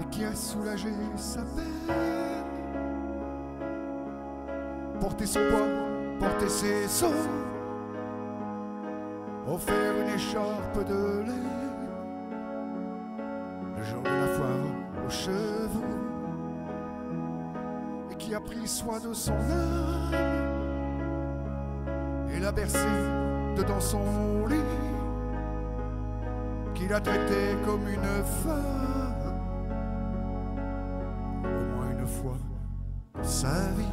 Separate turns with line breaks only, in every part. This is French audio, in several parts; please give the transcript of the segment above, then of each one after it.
qui a soulagé sa peine, porté son poids, porté ses seaux, offert une écharpe de laine, le jour de la foire aux chevaux, et qui a pris soin de son âme et l'a bercé dedans son lit, qu'il a traité comme une femme, au moins une fois dans sa vie.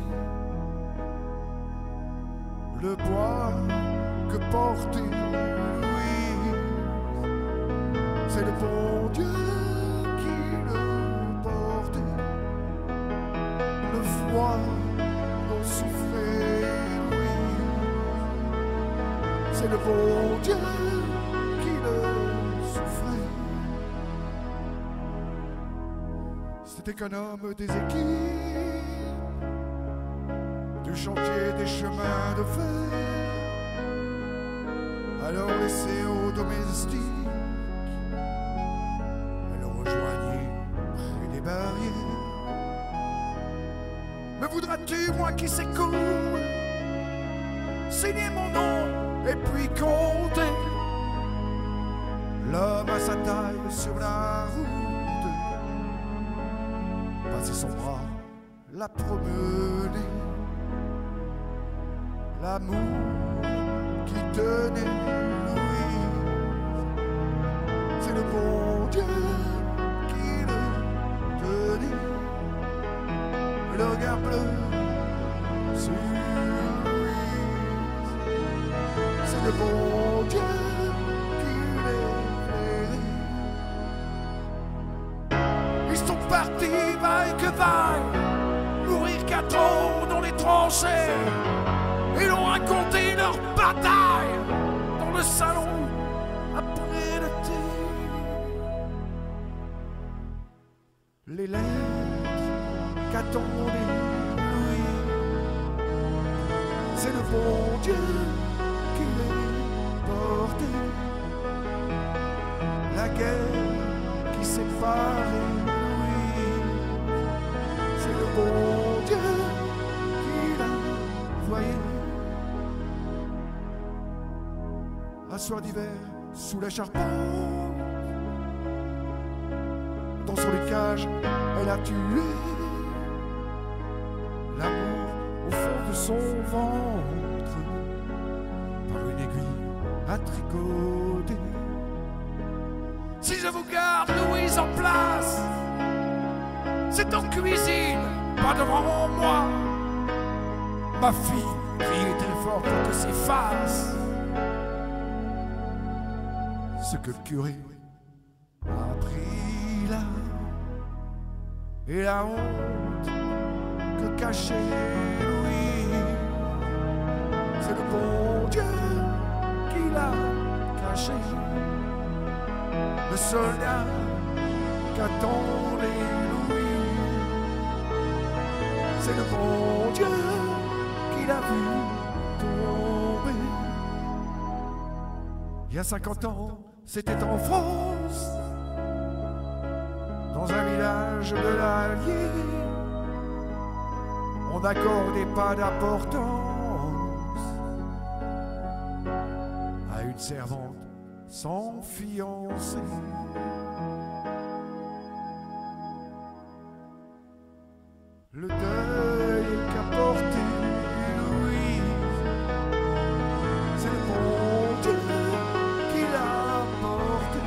Le poids que portait Louise, c'est le bon Dieu qui le portait. Le froid dont souffrait Louise, c'est le bon Dieu qui le souffrait. C'était qu'un homme des équipes, du chantier des chemins de fer, alors laissé aux domestiques, elle le rejoignait près des barrières. Me voudras-tu, moi qui sais court, signer mon nom et puis compter l'homme à sa taille sur la route, passer son bras, la promener, l'amour qui tenait Louise, c'est le bon Dieu qui le tenait, le regard bleu sur Louise, c'est le bon Dieu qui l'éclairait. Ils sont partis, vaille que vaille, mourir 4 ans dans les tranchées. Ils ont raconté leur bataille dans le salon après le thé. Les lettres qu'attendait Louis, c'est le bon Dieu qui les portait. La guerre qui séparait Louis, c'est le bon Dieu qui la voyait. Un soir d'hiver, sous la charpente, dans son cage, elle a tué l'amour au fond de son ventre, par une aiguille à tricoter. Si je vous garde Louise en place, c'est en cuisine, pas devant moi. Ma fille criait très fort pour que s'efface ce que le curé a pris là, et la honte que cachait Louis, c'est le bon Dieu qui l'a caché. Le soldat qu'attendait Louis, c'est le bon Dieu qui l'a vu tomber. Il y a 50 ans, c'était en France, dans un village de l'Allier. On n'accordait pas d'importance à une servante sans fiancé. Le deuil qu'a porté Louise, c'est le bon Dieu qui l'a porté.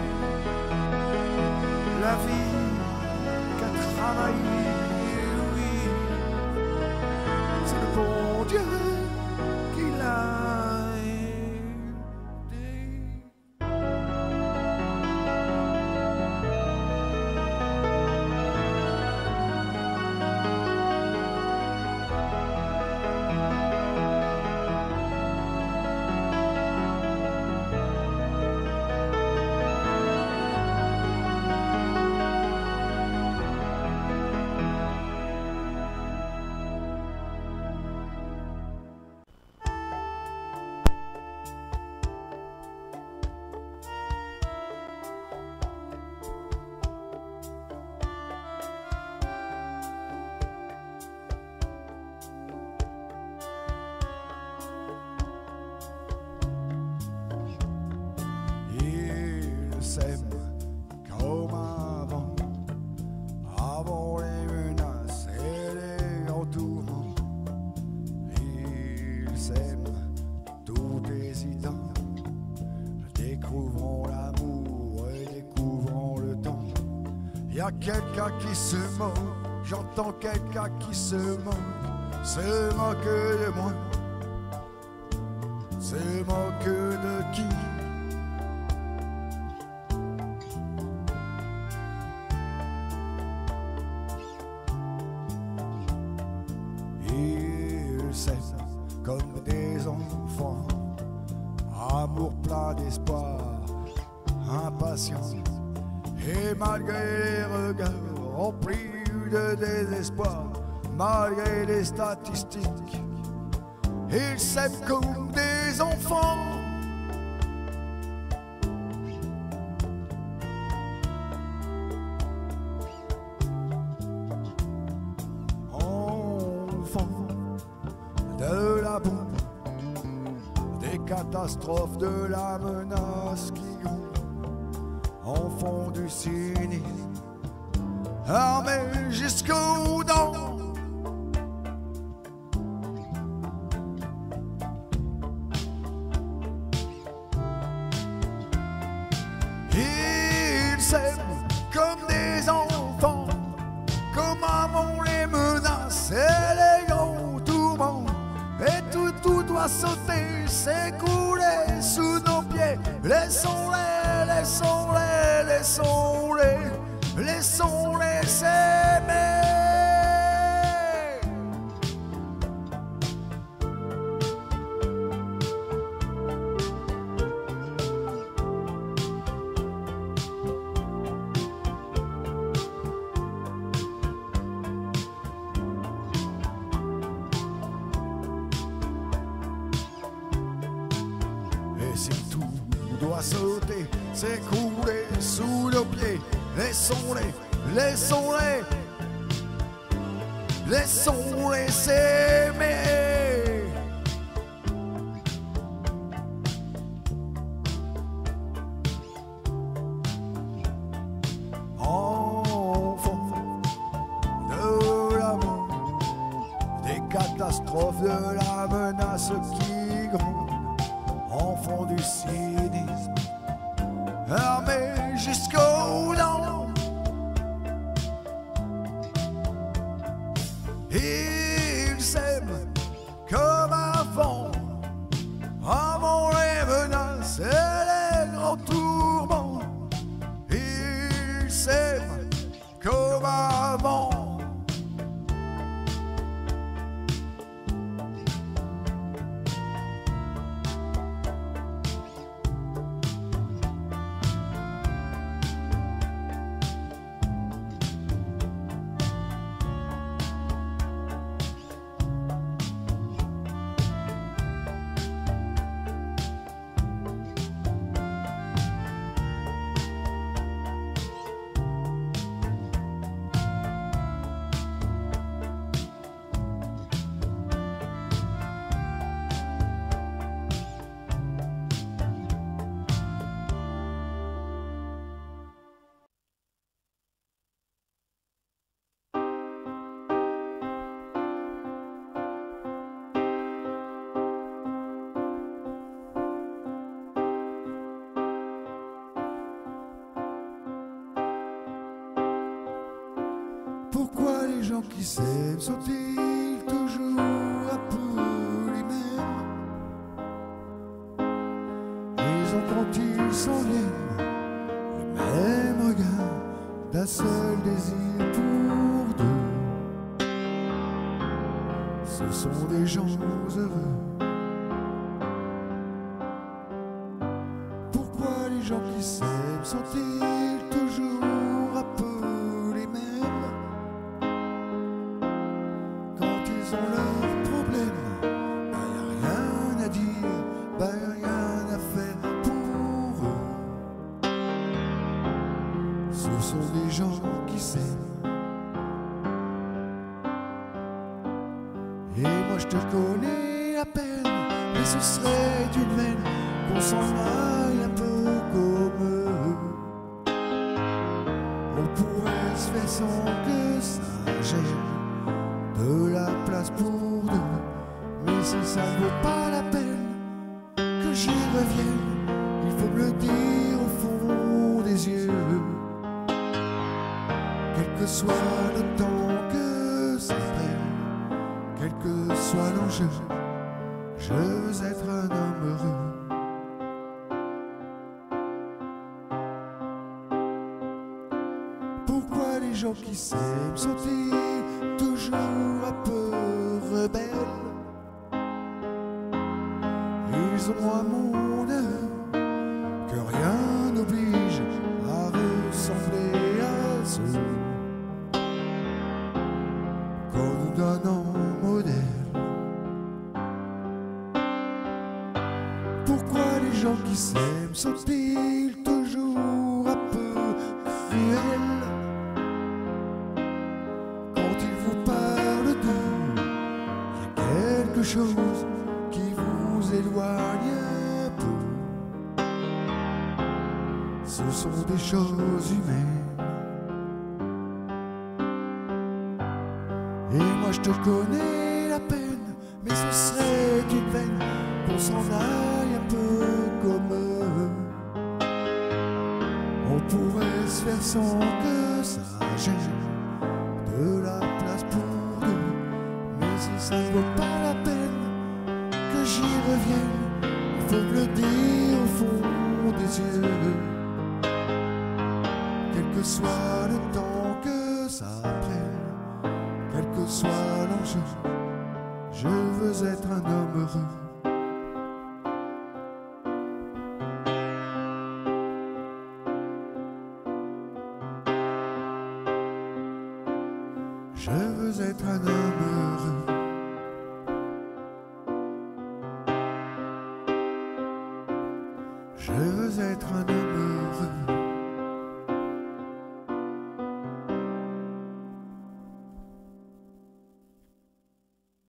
La vie qu'a travaillé Louise, c'est le bon Dieu qui l'a aidé. s'aiment comme avant, avant les menaces et les grands tourments. Ils s'aiment tout hésitant, découvrons l'amour et découvrons le temps. Y a quelqu'un qui se moque, j'entends quelqu'un qui se moque de moi, se moque de qui? Ils s'aiment comme des enfants, amour plein d'espoir, impatience, et malgré les regards remplis de désespoir, malgré les statistiques, ils s'aiment comme des enfants. Enfants de la bombe, des catastrophes, de la menace qui gronde, enfants du cynisme, armés jusqu'aux dents. Ils s'aiment comme des enfants, comme avant les menaces et les grands tourments. Et tout doit sauter, s'écouler sous nos pieds. Laissons-les, laissons-les, laissons-les, laissons-les s'aimer. Et si tout doit sauter, s'écouler sous nos pieds, laissons-les, laissons-les, laissons-les s'aimer. Enfants de l'amour, des catastrophes, de la menace qui gronde, enfants du cynisme, armés jusqu'aux dents. Ils s'aiment comme avant, avant les menaces et les grands tourments. Ils s'aiment comme avant. Pourquoi les gens qui s'aiment sont-ils toujours un peu les mêmes? Ils ont quand ils s'en viennent le même regard, d'un seul désir pour deux. Ce sont des gens heureux. Pourquoi les gens qui s'aiment sont-ils toujours un peu les mêmes? Ils ont leurs problèmes, ben y a rien à dire, ben y a rien à faire pour eux. Ce sont des gens qui s'aiment. Et moi je te connais à peine, et ce serait d'une veine qu'on s'en aille un peu comme eux. le dire au fond des yeux. Quel que soit le temps que ça prenne, quel que soit l'enjeu, je veux être un homme heureux. Pourquoi les gens qui s'aiment sont-ils toujours un peu rebelles? Ils ont un monde que rien n'oblige à ressembler à ceux qu'on nous donne en modèle. Pourquoi les gens qui s'aiment sont-ils toujours un peu cruels? Quand ils vous parlent d'eux, il y a quelque chose qui vous éloigne un peu. Ce sont des choses humaines. Et moi je te connais la peine, mais ce serait une peine qu'on s'en aille un peu comme eux. On pourrait se faire sans que ça gêne, de la place pour deux. Mais si ça ne vaut pas la peine que j'y revienne, il faut me le dire au fond des yeux. Quel que soit le temps que ça prenne, quel que soit l'enjeu, je veux être un homme heureux. Je veux être un homme heureux. Je veux être un homme heureux.